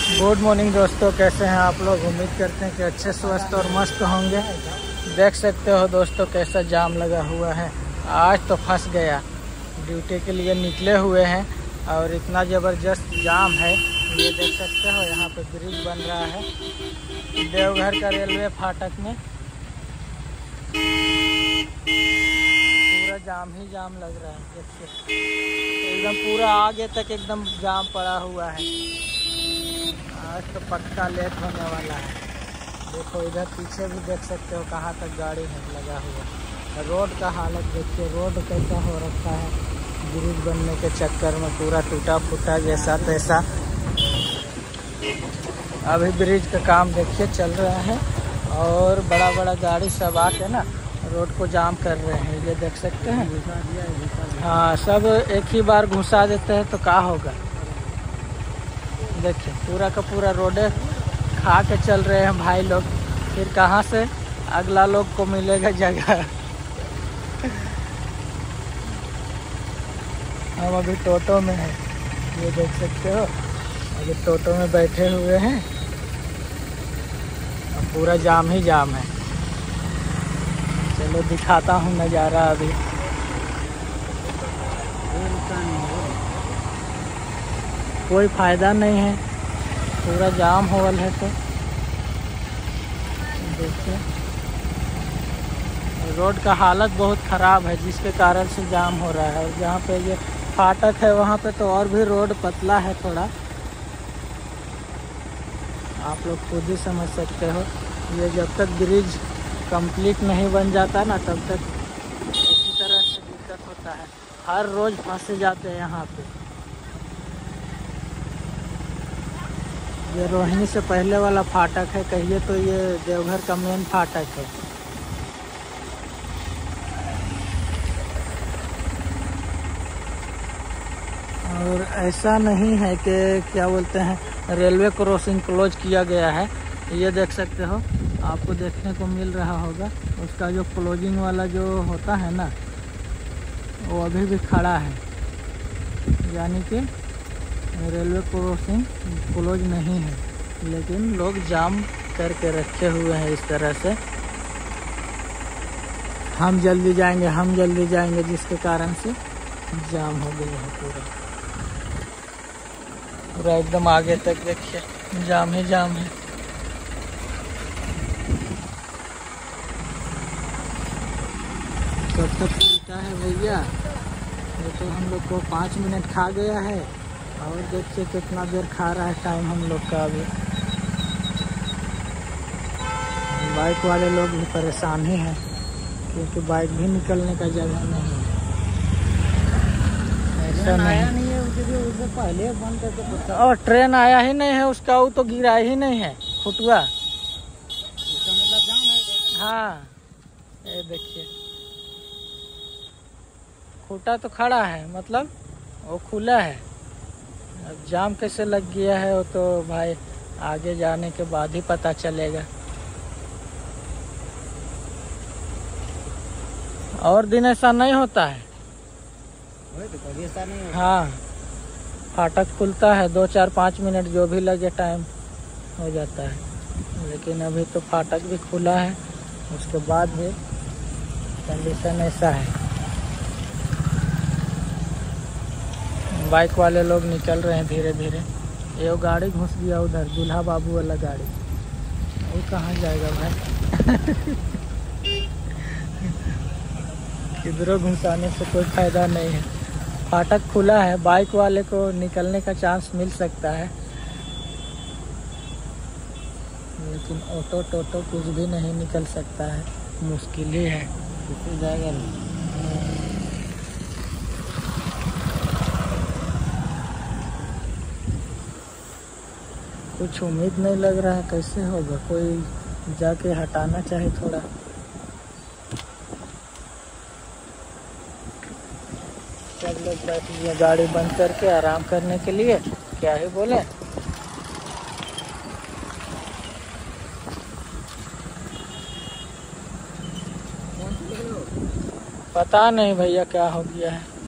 Good morning दोस्तों, कैसे हैं आप लोग। उम्मीद करते हैं कि अच्छे स्वस्थ और मस्त होंगे। देख सकते हो दोस्तों कैसा जाम लगा हुआ है। आज तो फंस गया। ड्यूटी के लिए निकले हुए हैं और इतना ज़बरदस्त जाम है। ये देख सकते हो यहाँ पे ब्रिज बन रहा है देवघर का रेलवे फाटक में। पूरा जाम ही जाम लग रहा है। देखिए एकदम पूरा आगे तक एकदम जाम पड़ा हुआ है। आज तो पक्का लेट होने वाला है। देखो इधर पीछे भी देख सकते हो कहाँ तक गाड़ी है लगा हुआ। रोड का हालत देखिए, रोड कैसा हो रखा है। ब्रिज बनने के चक्कर में पूरा टूटा फूटा जैसा तैसा। अभी ब्रिज का काम देखिए चल रहा है और बड़ा बड़ा गाड़ी सब आके ना रोड को जाम कर रहे हैं। ये देख सकते हैं। हाँ, सब एक ही बार घुसा देते हैं तो क्या होगा। देखिए पूरा का पूरा रोडे खा के चल रहे हैं भाई लोग। फिर कहाँ से अगला लोग को मिलेगा जगह। हम अभी टोटो में हैं, ये देख सकते हो। अभी टोटो में बैठे हुए हैं। अब पूरा जाम ही जाम है। चलो दिखाता हूँ नज़ारा अभी। कोई फ़ायदा नहीं है, पूरा जाम होल है। तो देखिए रोड का हालत बहुत ख़राब है जिसके कारण से जाम हो रहा है। और जहाँ पे ये फाटक है वहाँ पे तो और भी रोड पतला है थोड़ा। आप लोग खुद ही समझ सकते हो। ये जब तक ब्रिज कंप्लीट नहीं बन जाता ना तब तक इसी तरह से दिक्कत होता है। हर रोज़ फंसे जाते हैं यहाँ पे। ये रोहिणी से पहले वाला फाटक है, कहिए तो ये देवघर का मेन फाटक है। और ऐसा नहीं है कि क्या बोलते हैं रेलवे क्रॉसिंग क्लोज किया गया है। ये देख सकते हो, आपको देखने को मिल रहा होगा उसका जो क्लोजिंग वाला जो होता है ना वो अभी भी खड़ा है। यानी कि रेलवे क्रॉसिंग क्लोज नहीं है, लेकिन लोग जाम करके रखे हुए हैं इस तरह से। हम जल्दी जाएंगे जिसके कारण से जाम हो गया है पूरा एकदम आगे तक। देखिए जाम ही जाम है। कब तक खुलता है भैया। ये तो हम लोग को 5 मिनट खा गया है और देखिए कितना देर खा रहा है टाइम हम लोग का। अभी बाइक वाले लोग भी परेशान ही हैं क्योंकि बाइक भी निकलने का जगह नहीं है। ऐसा नहीं है उससे पहले बंद करके। और ट्रेन आया ही नहीं है उसका, वो तो गिरा ही नहीं है फुटुआ। मतलब जाम है। हाँ ये देखिए खूटा तो खड़ा है, मतलब वो खुला है। अब जाम कैसे लग गया है वो तो भाई आगे जाने के बाद ही पता चलेगा। और दिन ऐसा नहीं होता है। तो कभी ऐसा नहीं होता। हाँ, फाटक खुलता है 2, 4, 5 मिनट जो भी लगे टाइम हो जाता है। लेकिन अभी तो फाटक भी खुला है, उसके बाद भी कंडीशन ऐसा है। बाइक वाले लोग निकल रहे हैं धीरे धीरे। ये गाड़ी घुस गया उधर, दूल्हा बाबू वाला गाड़ी। वो कहाँ जाएगा भाई। किधरों घुसाने से कोई फ़ायदा नहीं है। फाटक खुला है, बाइक वाले को निकलने का चांस मिल सकता है, लेकिन ऑटो टोटो कुछ भी नहीं निकल सकता है, मुश्किल ही है। किसी जाएगा नहीं। कुछ उम्मीद नहीं लग रहा है कैसे होगा। कोई जाके हटाना चाहे थोड़ा। सब लोग बैठ गए गाड़ी बंद करके आराम करने के लिए। क्या ही बोले। पता नहीं भैया क्या हो गया है।